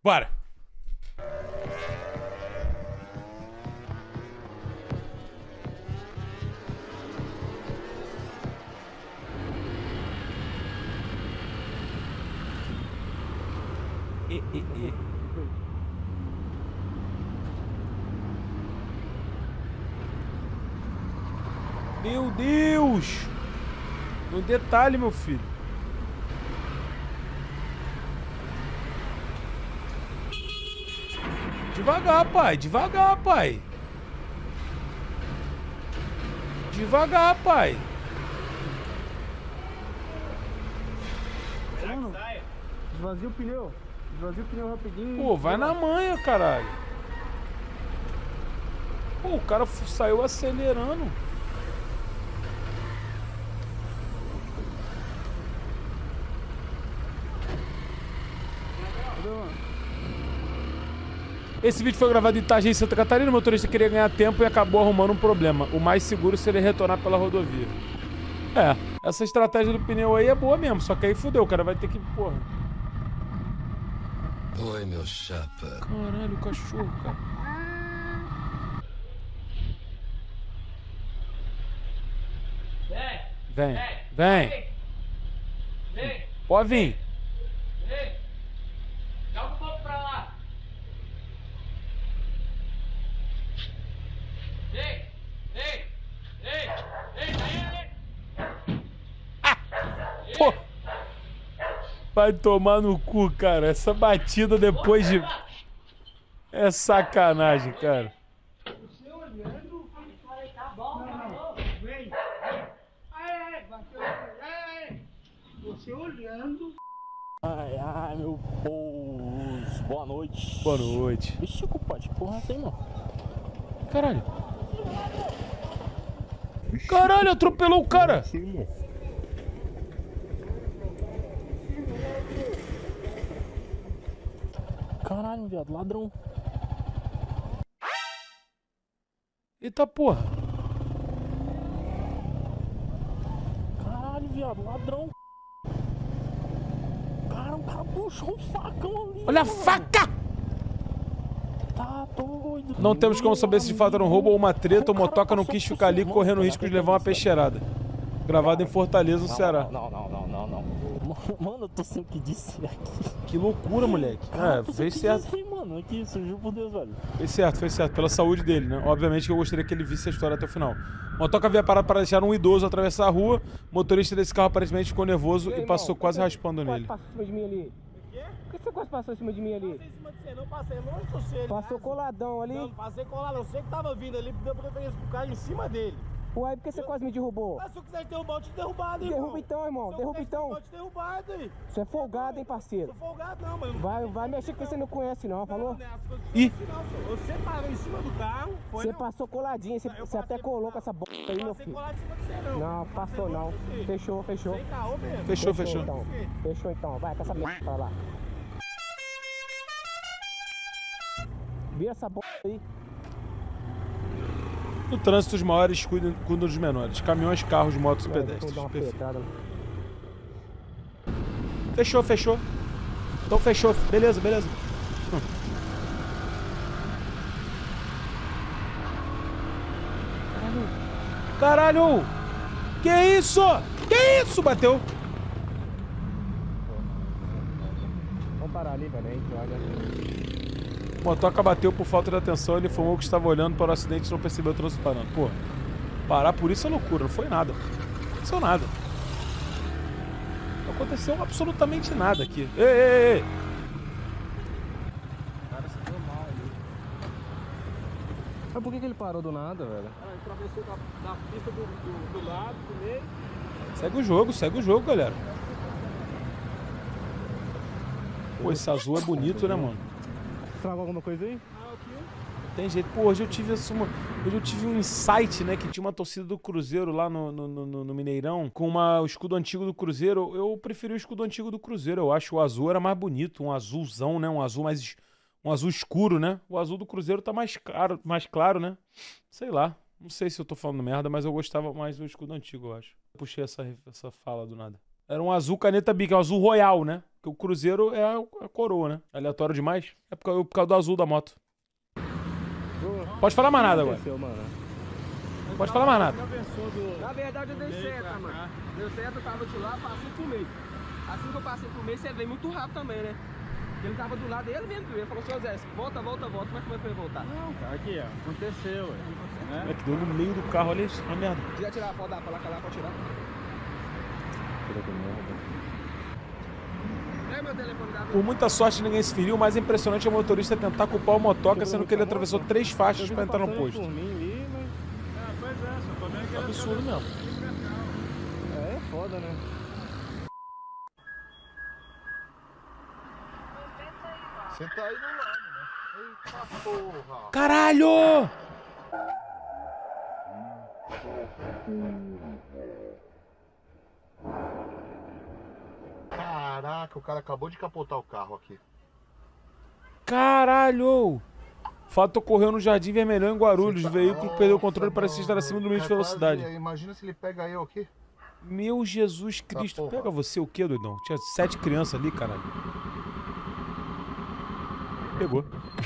Bora. Meu Deus! No detalhe, meu filho. Devagar, pai. Devagar, pai. Devagar, pai. Mano, esvazia o pneu. Esvazia o pneu rapidinho. Pô, vai na manha, caralho. Pô, o cara saiu acelerando. Esse vídeo foi gravado em Itajaí, Santa Catarina. O motorista queria ganhar tempo e acabou arrumando um problema. O mais seguro seria retornar pela rodovia. É, essa estratégia do pneu aí é boa mesmo, só que aí fudeu, o cara vai ter que, porra. Oi, meu chapa. Caralho, o cachorro, cara. Vem, vem. Pode vir. Joga um pouco pra lá. Ei, ei, ei, ei, ei. Pô. Vai tomar no cu, cara. Essa batida depois de... É sacanagem, cara. Você olhando, falei, tá bom, tá bom. Vem. Você olhando. Ai, ai, meu Deus. Boa noite. Boa noite. Vixe, compadre, que porra é essa aí, mano? Caralho. Caralho, atropelou o cara. Caralho, viado, ladrão. Eita porra. Caralho, viado, ladrão. Cara, o cara puxou um facão ali. Olha a mano. faca. Tá doido. Não temos como saber se de fato era um roubo ou uma treta. O O cara motoca não passou quis por ficar ali cima, correndo mano, risco de levar uma peixeirada. Gravado em Fortaleza, no Ceará. Não. Mano, eu tô sem o que dizer aqui. Que loucura, moleque. Cara, tô sem Fez o que certo. dizer, mano. Aqui, juro por Deus, velho. Fez certo. Pela saúde dele, né? Obviamente que eu gostaria que ele visse a história até o final. O motoca havia parado para deixar um idoso atravessar a rua. O motorista desse carro aparentemente ficou nervoso e passou quase raspando nele. Passou em cima de mim ali. Por que você quase passou em cima de mim ali? Passei em cima de você, não passei longe de você. Passou coladão ali. Não, não passei colado, eu sei que tava vindo ali, deu preferência pro cara em cima dele. Uai, por que você quase me derrubou? Mas se eu quiser te derrubar, eu te derrubado, irmão. Derruba então, irmão. Se eu Derruba quiser te então. derrubar, eu te derrubado, aí. Você é folgado, hein, parceiro? Sou folgado não, mano. Vai mexer que você não conhece não, falou? Não é as coisas Ih. assim, não, senhor. Você parou em cima do carro, foi Você não? passou coladinho, você até colou com essa bosta aí, meu Passei filho. colado em cima de você, não. Não, Passei passou longe não. de você. Fechou. Sem caô mesmo. Fechou. Então. Fechou então. Vai com essa merda pra lá. Vira essa bosta aí. No trânsito, os maiores cuidam dos menores. Caminhões, carros, motos e Vou pedestres. dar uma Perfeito. pedrada. Fechou. Então fechou. Beleza. Caralho! Que isso? Bateu. Vamos parar ali, velho. A gente olha. O motoca bateu por falta de atenção. Ele informou que estava olhando para o acidente e não percebeu o trânsito parando. Pô, parar por isso é loucura. Não foi nada. Não aconteceu nada. Não aconteceu absolutamente nada aqui. Ei! Cara, se deu mal ali. Mas por que ele parou do nada, velho? Ele atravessou da pista do lado, do meio. Segue o jogo, galera. Pô, esse azul é bonito, né, mano? Estragou alguma coisa aí? Tem jeito. Pô, hoje eu tive um insight, né? Que tinha uma torcida do Cruzeiro lá no Mineirão com o escudo antigo do Cruzeiro. Eu preferi o escudo antigo do Cruzeiro. Eu acho que o azul era mais bonito, um azulzão, né? Um azul escuro, né? O azul do Cruzeiro tá mais claro, né? Sei lá. Não sei se eu tô falando merda, mas eu gostava mais do escudo antigo, eu acho. Puxei essa fala do nada. Era um azul caneta bic, é um azul royal, né? Porque o Cruzeiro é a coroa, né? Aleatório demais. É por causa do azul da moto. Pode falar mais nada agora. Pode falar mais nada. Na verdade eu dei seta, mano. Deu seta, eu tava de lá, passei por meio. Assim que eu passei por meio, você veio muito rápido também, né? Ele tava do lado dele mesmo, ele falou, seu Zé, volta. Como é que vai voltar? Não, cara, aqui, ó. Aconteceu, ué. É que deu no meio do carro, olha isso, uma merda. Quiser tirar a foto da placa lá pra tirar? É meu telefone da Por muita sorte ninguém se feriu, o mais impressionante é o motorista tentar culpar o motoca, sendo que ele atravessou 3 faixas pra entrar no posto. Por mim ali, mas... pois é, só tô vendo que É absurdo mesmo. É foda, né? Senta aí do lado, né? Eita porra! Caralho! Caraca, o cara acabou de capotar o carro aqui. Caralho! Fato ocorreu no Jardim Vermelhão, em Guarulhos. O veículo perdeu o controle para se estar acima do limite de velocidade. Imagina se ele pega eu aqui. Meu Jesus Cristo. porra. Pega você o quê, doidão? Tinha 7 crianças ali, caralho. Pegou.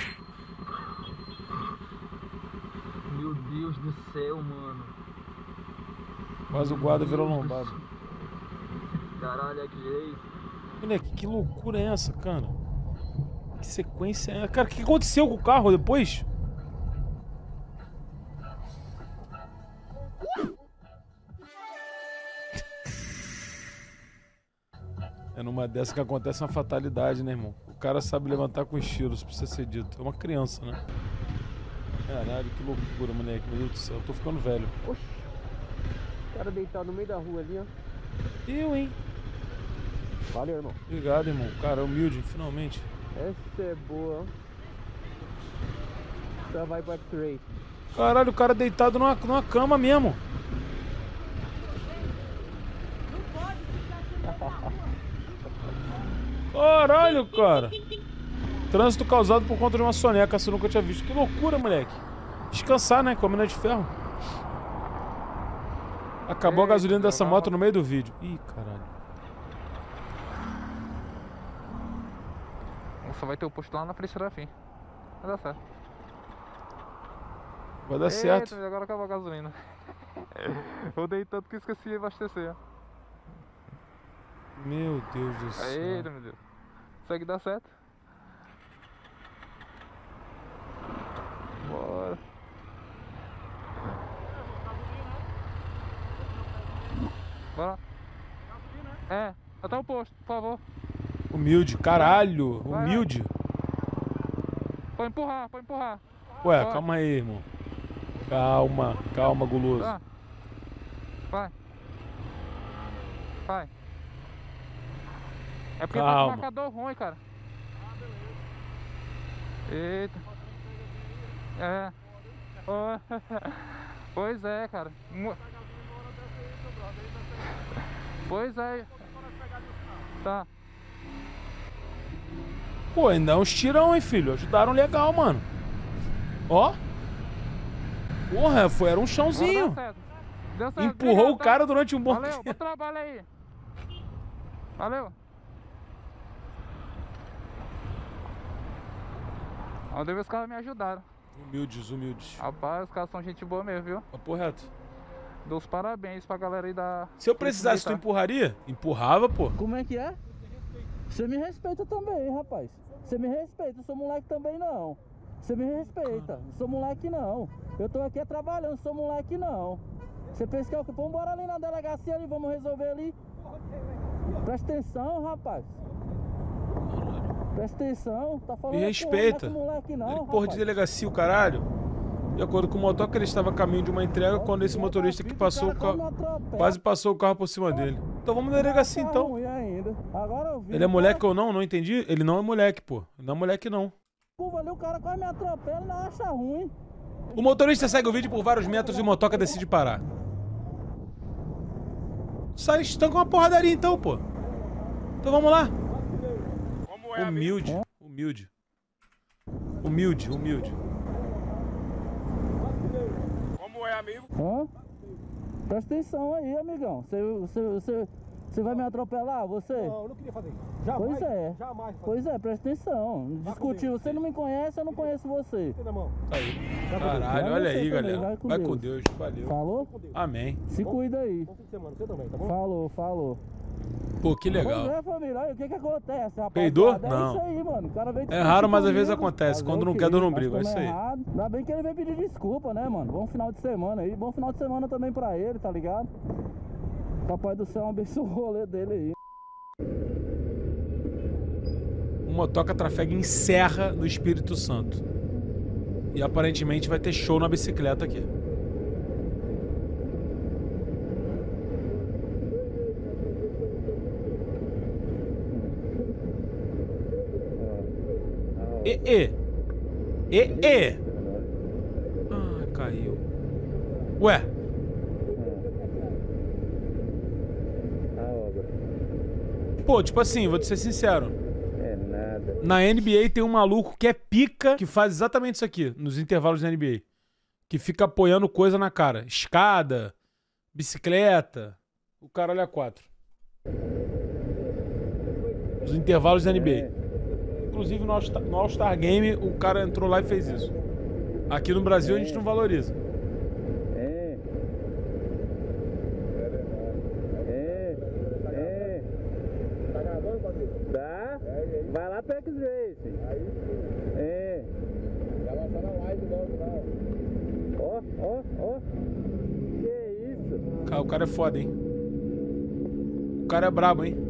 Meu Deus do céu, mano. Quase o guarda virou lombado. Caralho, é que jeito. Moleque, que loucura é essa, cara? Que sequência é essa? Cara, o que aconteceu com o carro depois? É numa dessa que acontece uma fatalidade, né, irmão? O cara sabe levantar com estilo, isso precisa ser dito. É uma criança, né? Caralho, que loucura, moleque. Meu Deus do céu, eu tô ficando velho. Oxi. O cara deitado no meio da rua ali, ó. Eu, hein? Valeu, irmão. Obrigado, irmão. Cara, humilde, finalmente. Essa é boa, ó. Já vai pro X-Ray. Caralho, o cara deitado numa cama mesmo. Caralho, cara. Trânsito causado por conta de uma soneca, você nunca tinha visto. Que loucura, moleque. Descansar, né? Com a mina de ferro. Acabou a gasolina dessa moto no meio do vídeo. Ih, caralho. Só vai ter o posto lá na frente da fim. Vai dar certo. Vai dar certo. Agora acabou a gasolina. Eu dei tanto que esqueci de abastecer. Meu Deus do céu. Eita, meu Deus. Consegue dar certo? Bora. Bora. É, até o posto, por favor. Humilde, caralho. Humilde. Pode empurrar, pode empurrar. Ué, Pode. calma aí, irmão. Calma, calma, guloso. Tá. Vai. Vai. É porque tá Calma. com o marcador ruim, cara. Eita. É. Oh. Pois é, cara. Pois é. Tá. Pô, ainda é uns tirão, hein, filho. Ajudaram legal, mano. Ó. Porra, era um chãozinho. Deu certo. Deu certo. Empurrou Obrigado, o cara durante um bom Valeu, bom tempo. trabalho aí. Valeu. Onde os caras me ajudaram. Humildes, humildes. Rapaz, os caras são gente boa mesmo, viu? Papo reto. Dou os parabéns pra galera aí da... Se eu precisasse, tu empurraria? Empurrava, pô. Como é que é? Você me respeita também, rapaz. Você me respeita, eu sou moleque também não. Você me respeita, eu sou moleque não. Eu tô aqui trabalhando, sou moleque não. Você pensa que é o que? Vamos embora ali na delegacia ali, vamos resolver ali. Presta atenção, rapaz. Presta atenção, tá falando. Me respeita. Moleque não, Ele, rapaz. porra de delegacia, o caralho. De acordo com o motoca, ele estava a caminho de uma entrega quando esse motorista que passou o carro... Quase passou o carro por cima dele. Então vamos na delegacia, então. Agora eu vi. Ele é moleque ou não? Não entendi. Ele não é moleque, pô. Ele não é moleque, não. Curva ali, o cara quase me atropela e não acha ruim. O motorista segue o vídeo por vários metros e o motoca decide parar. Sai, estanca uma porradaria então, pô. Então vamos lá. Humilde, humilde. Humilde, humilde. Como é, amigo? Hã? Presta atenção aí, amigão. Você Você vai me atropelar, você? Não, eu não queria fazer isso. Jamais. Pois é. Jamais. Pois é, presta atenção. Discutir, você não me conhece, eu não conheço você. Na mão. Aí. Vai Caralho, com olha você aí, também, galera. Vai com Deus. Valeu. Falou? Amém. Se cuida aí. Bom fim de semana, você também, tá bom? Falou, falou. Pô, que Pois legal. é, família, olha o que que acontece, rapaz. Peidou? É Não. isso aí, mano. O cara veio É raro, mas às vezes comigo, acontece. fazer Quando o não quê? quer, dor no Nós brigo. É isso estamos aí. errado. Ainda bem que ele veio pedir desculpa, né, mano? Bom final de semana aí. Bom final de semana também pra ele, tá ligado? Papai do céu abençoe o rolê dele aí. O Motoca Trafega encerra no Espírito Santo. E aparentemente vai ter show na bicicleta aqui. Ah, caiu. Ué. Pô, tipo assim, vou te ser sincero. É nada. Na NBA tem um maluco que é pica, que faz exatamente isso aqui, nos intervalos da NBA. Que fica apoiando coisa na cara. Escada, bicicleta. O caralho é 4. Os intervalos da NBA. Inclusive no All-Star Game, o cara entrou lá e fez isso. Aqui no Brasil a gente não valoriza. Tá gravando, Patrícia? Tá? Vai lá pro X-Racing. Aí sim. É. Vai lançar na live logo, não. Ó. Que isso? Cara, o cara é foda, hein? O cara é brabo, hein?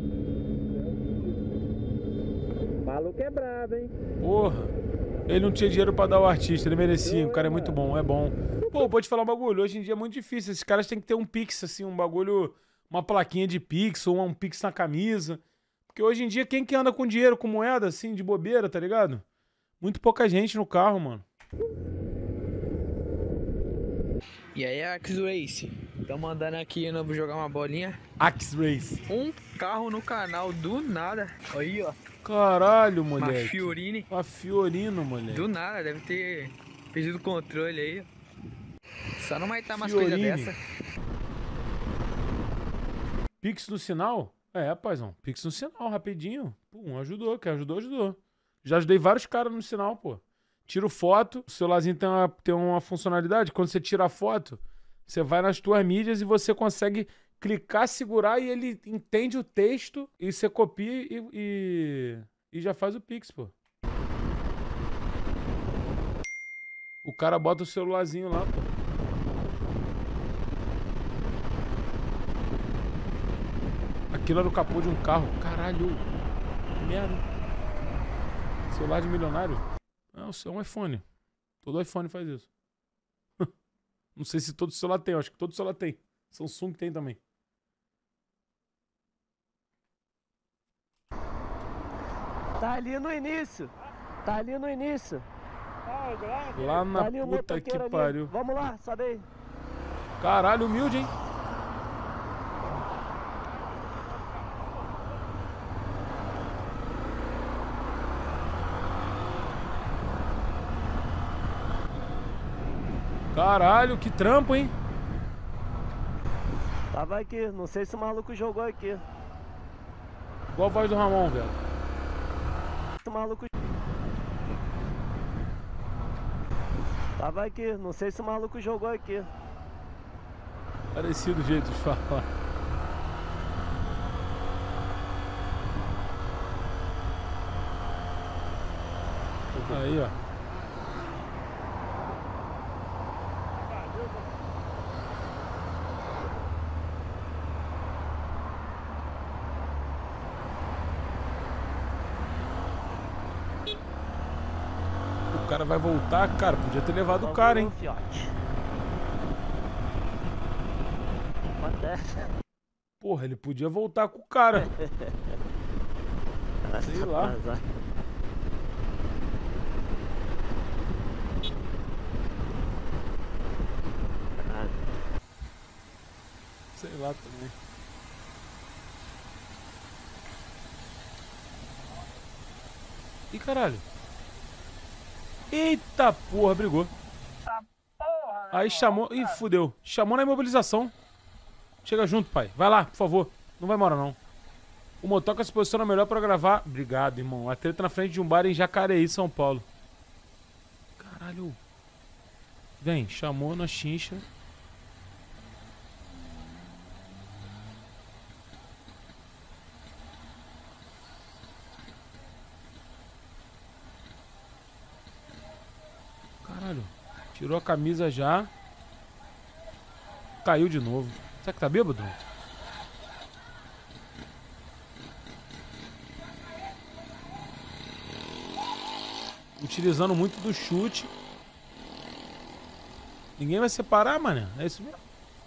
O maluco é brabo, hein? Porra. Ele não tinha dinheiro pra dar ao artista, ele merecia. O cara é muito bom, é bom. Pô, pode falar um bagulho. Hoje em dia é muito difícil. Esses caras têm que ter um Pix, assim, um bagulho, uma plaquinha de Pix ou um Pix na camisa. Porque hoje em dia, quem que anda com dinheiro, com moeda, assim, de bobeira, tá ligado? Muito pouca gente no carro, mano. E aí, X-Race, tamo andando aqui, eu vou jogar uma bolinha. X-Race. Um carro no canal, do nada. Aí, ó. Caralho, Uma moleque. Fiorine. Uma Fiorino, moleque. Do nada, deve ter perdido o controle aí. Só não vai estar mais Fiorine. coisa dessa. Pix no sinal? É, rapazão. Pix no sinal, rapidinho. Pum, ajudou. Quem ajudou, ajudou. Já ajudei vários caras no sinal, pô. Tiro foto, o celularzinho tem uma funcionalidade. Quando você tira a foto, você vai nas tuas mídias e você consegue clicar, segurar e ele entende o texto e você copia e já faz o Pix, pô. O cara bota o celularzinho lá, pô. Aquilo era o capô de um carro. Caralho. Que merda. Celular de milionário? Não, é um iPhone. Todo iPhone faz isso. Não sei se todo celular tem. Eu acho que todo celular tem. Samsung tem também. Tá ali no início. Tá ali no início. Lá na Tá ali o puta que motoqueiro ali. pariu. Vamos lá, sobe aí. Caralho, humilde, hein? Caralho, que trampo, hein? Tava aqui, não sei se o maluco jogou aqui. Igual a voz do Ramon, velho. O maluco. Tava aqui, não sei se o maluco jogou aqui. Parecido o jeito de falar. Aí, ó. O cara vai voltar, cara. Podia ter levado o cara, hein? Porra, ele podia voltar com o cara. Sei lá. Sei lá também. Ih, caralho. Eita porra, brigou. Aí chamou. Ih, fudeu. Chamou na imobilização. Chega junto, pai. Vai lá, por favor. Não vai embora, não. O motoca se posiciona melhor pra gravar. Obrigado, irmão. A treta na frente de um bar em Jacareí, São Paulo. Caralho. Vem, chamou na chincha. Caralho. Tirou a camisa já. Caiu de novo. Será que tá bêbado? Utilizando muito do chute. Ninguém vai separar, mano. É isso mesmo.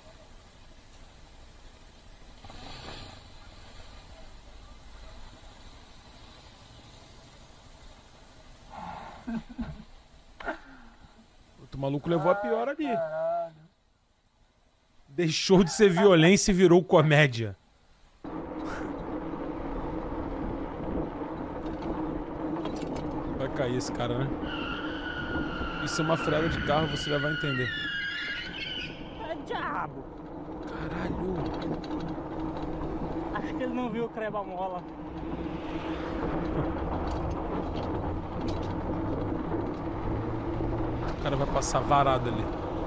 O maluco levou a pior ali. Deixou de ser violência e virou comédia. Vai cair esse cara, né? Isso é uma freada de carro, você já vai entender. É diabo. Caralho. Acho que ele não viu o creba-mola. O cara vai passar varado ali.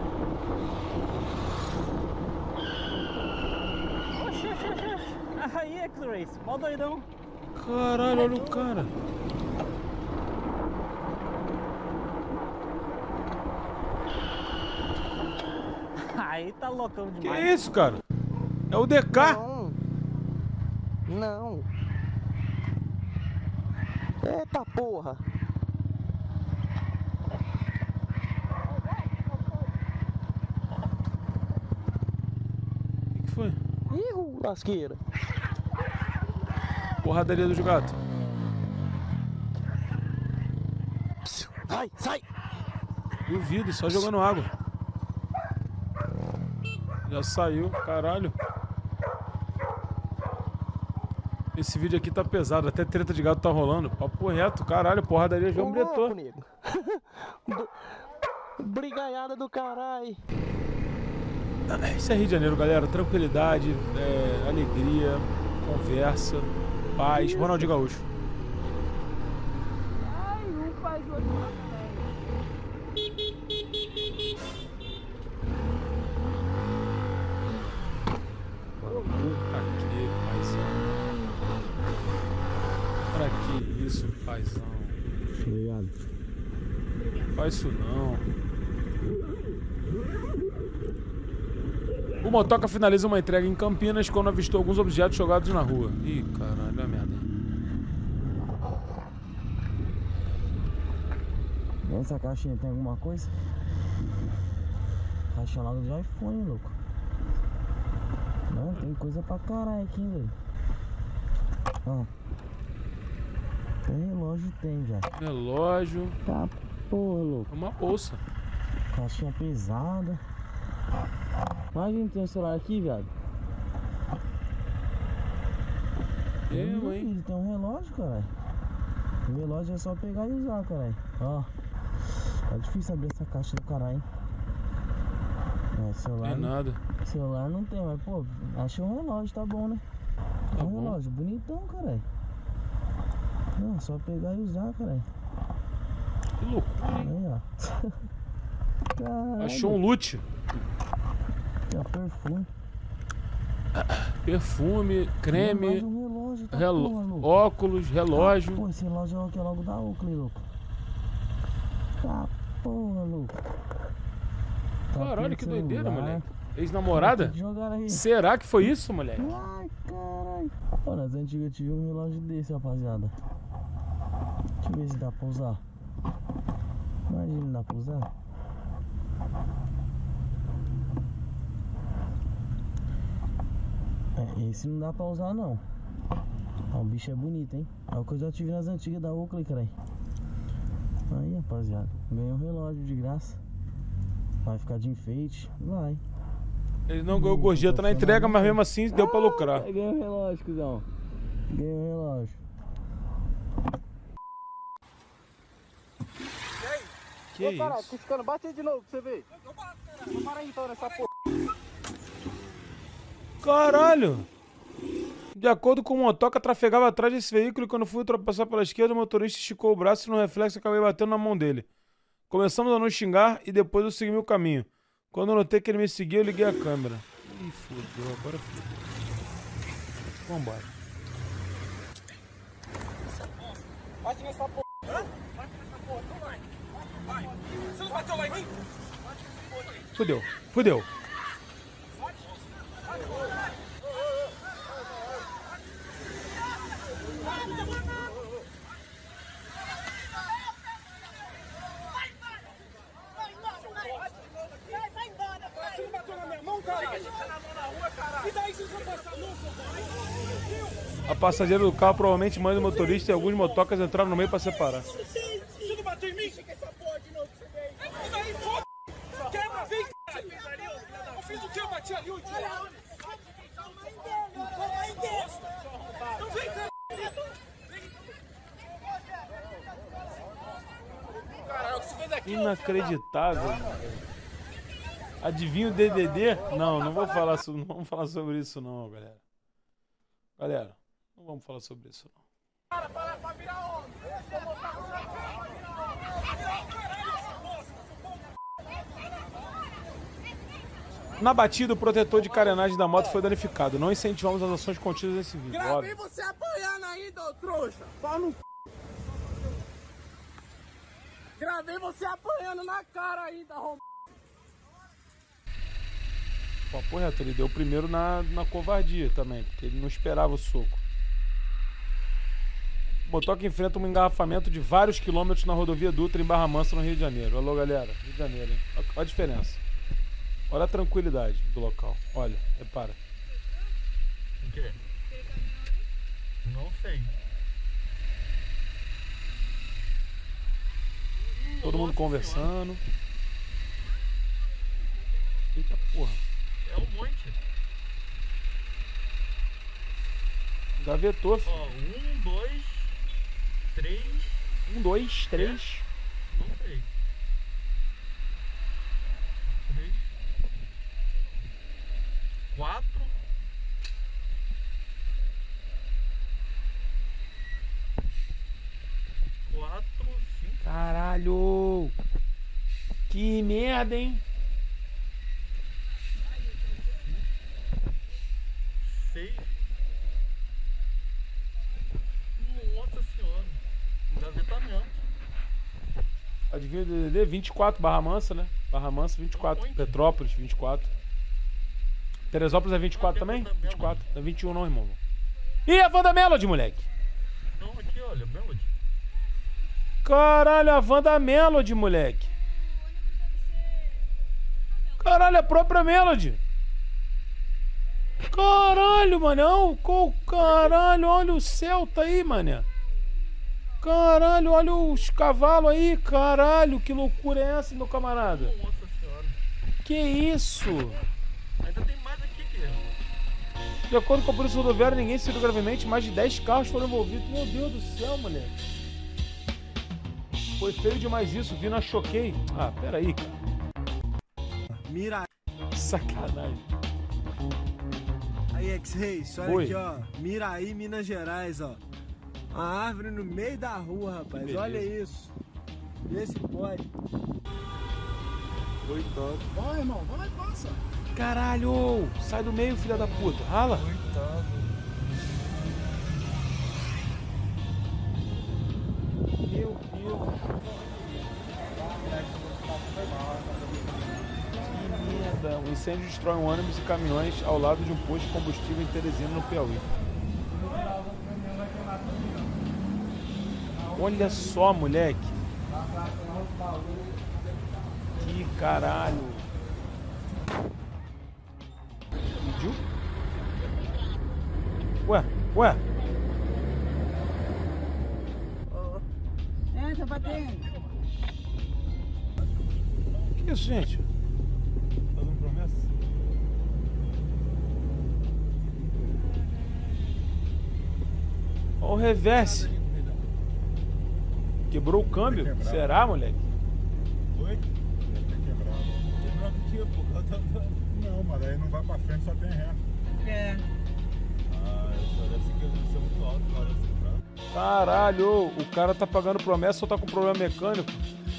Oxi, oxi, oxi. Aí, X-Race. Mó doidão. Caralho, olha o cara. Aí tá loucão Que demais. é isso, cara? É o DK. Não. Eita porra. O que foi? Ih, lasqueira. Porradaria do gato. Vai, sai. Duvido, só jogando água. Já saiu, caralho. Esse vídeo aqui tá pesado, até treta de gato tá rolando. Papo reto, caralho, porradaria João Breton. Brigaiada do caralho. Isso é Rio de Janeiro, galera. Tranquilidade, alegria, conversa, paz. Ronaldinho Gaúcho. Ai, um faz o outro. Pra que, paizão? Pra que isso, paizão? Obrigado. Faz isso não. O motoca finaliza uma entrega em Campinas quando avistou alguns objetos jogados na rua. Ih, caralho, é merda. Essa caixinha tem alguma coisa? Caixa logo de iPhone, louco. Não, tem coisa pra caralho aqui, velho. Ó. Tem relógio, tem já. Relógio. Tá porra, louco. É uma bolsa. Caixinha pesada. Imagina, tem um celular aqui, viado. Eu, hein? Tem um relógio, caralho. O relógio é só pegar e usar, caralho. Ó. Tá difícil abrir essa caixa do caralho, hein? É, celular. Tem nada. Celular não tem, mas pô, achei um relógio, tá bom, né? Tá um bom. relógio bonitão, caralho. Não, só pegar e usar, caralho. Que loucura, hein? Aí, ó. Caralho. Achou um loot. É perfume. Perfume, creme, Mais um relógio, tá porra, louco. óculos, relógio. Pô, esse relógio aqui é logo da Oakley, louco. Tá porra, louco. Caralho, que celular. doideira, moleque. Ex-namorada? Jogaram aí. Será que foi isso, moleque? Ai, caralho. Ó, nas antigas eu tive um relógio desse, rapaziada. Deixa eu ver se dá pra usar. Imagina, dá pra usar. É, esse não dá pra usar, não. Ó, o bicho é bonito, hein? É o que eu já tive nas antigas da Oakley, cara. Aí, rapaziada. Ganhei um relógio de graça. Vai ficar de enfeite? Vai. Ele não ganhou gorjeta na entrega, mas mesmo assim deu pra lucrar. Ganhei um relógio, cuzão. Ganhei um relógio. Que Ô, caralho, isso? tô ficando, bate aí de novo pra você ver. Eu bato, caralho. Para aí então nessa porra. Caralho! De acordo com o motoca, trafegava atrás desse veículo e quando fui ultrapassar pela esquerda, o motorista esticou o braço e no reflexo acabei batendo na mão dele. Começamos a nos xingar e depois eu segui meu caminho. Quando eu notei que ele me seguia, eu liguei a câmera. Ih, fodeu, agora fodeu. Vambora. Bate nessa porra. Bate nessa porra, tu vai. Vai. Você não bateu lá em mim? Fudeu, fudeu. A passageira do carro provavelmente mãe do motorista e alguns motocas entraram no meio para separar. Você não bateu em mim? Essa porra de novo que você veio. E daí, foda? Quebra, vem, cara. Eu fiz o que? Eu bati ali, o idiota. Não vem, cara. Caralho, o que você fez aqui? Inacreditável. Adivinha o DDD? Não, não vou falar, não vamos falar sobre isso não, galera. Galera, não vamos falar sobre isso não. Para virar onda. Na batida, o protetor de carenagem da moto foi danificado. Não incentivamos as ações contidas nesse vídeo. Gravei você apanhando ainda, ô trouxa. Pau no c... Gravei você apanhando na cara ainda, arrombado. Pô, reto, ele deu primeiro na covardia também, porque ele não esperava o soco. O motoca enfrenta um engarrafamento de vários quilômetros na rodovia Dutra em Barra Mansa, no Rio de Janeiro. Alô, galera. Rio de Janeiro, hein? Olha a diferença. Olha a tranquilidade do local. Olha, repara. O quê? Não sei. Todo mundo conversando. Eita porra. É um monte. Gavetou, filho. Ó, 1, 2, 3. 1, 2, 3. Não sei. 3, 4. 4, 5. Caralho! Que merda, hein? 6. Nossa senhora. Engavetamento. Adivinha o DDD? 24, Barra Mansa, né? Barra Mansa, 24. Petrópolis, 24. Teresópolis é 24 também? 24. Não é 21 não, irmão. Ih, a Wanda Melody, moleque! Não, aqui, olha, Melody. Caralho, a Wanda Melody, moleque! Caralho, a própria Melody! Caralho, manão! Caralho, olha o Celta aí, mané! Caralho, olha os cavalos aí, caralho! Que loucura é essa, meu camarada? Nossa senhora. Que isso? Ainda tem mais aqui, que De acordo com a polícia rodoviária, ninguém se feriu gravemente, mais de 10 carros foram envolvidos. Meu Deus do céu, moleque! Foi feio demais isso, vi na Choquei. Ah, pera aí, cara. Mira. Sacanagem. Aí, X-Reis, olha Oi. aqui, ó. Miraí, Minas Gerais, ó. Uma árvore no meio da rua, rapaz. Beleza. Olha isso. Vê se pode. Coitado. Vai, irmão. Vai, passa. Caralho! Sai do meio, filha da puta. Rala. Coitado. Meu Deus. Que merda. Um incêndio destrói um ônibus e caminhões ao lado de um posto de combustível em Teresina, no Piauí. Olha só, moleque. Que caralho. Explodiu? Ué. Entra, batendo. Que isso, gente? Fazendo promessa? Olha o reverse. Quebrou o câmbio? Quebrado. Será, moleque? Oi? Deve ter quebrado. Quebrado o quê, pô? Não, mas aí não vai pra frente, só tem ré. É. Caralho, o cara tá pagando promessa ou tá com problema mecânico?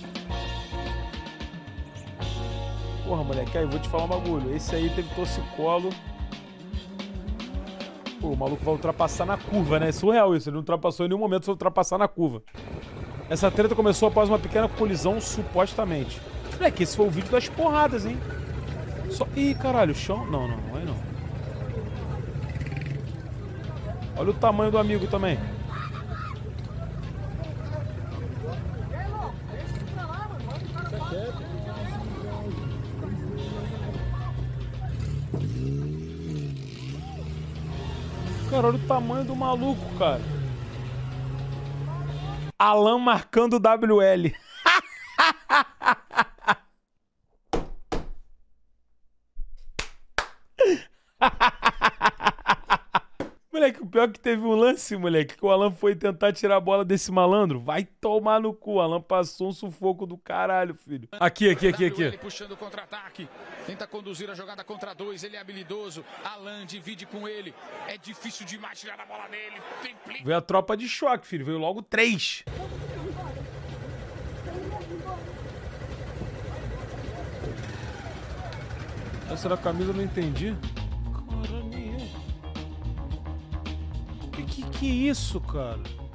Porra, moleque, aí vou te falar um bagulho. Esse aí teve torcicolo. Pô, o maluco vai ultrapassar na curva, né? É surreal isso. Ele não ultrapassou em nenhum momento, foi ultrapassar na curva. Essa treta começou após uma pequena colisão, supostamente. Moleque, esse foi o vídeo das porradas, hein? Ih, caralho, o chão... Não, aí não. Olha o tamanho do amigo também. Cara, olha o tamanho do maluco, cara. Alan marcando WL. Moleque, o pior é que teve um lance, moleque, que o Alan foi tentar tirar a bola desse malandro. Vai tomar no cu, o Alan passou um sufoco do caralho, filho. Aqui. Ele puxando o contra-ataque, tenta conduzir a jogada contra dois, ele é habilidoso. Alan divide com ele, é difícil demais tirar a bola dele. Veio a tropa de choque, filho, veio logo 3. Essa da camisa eu não entendi. Caralho. Que é isso, cara?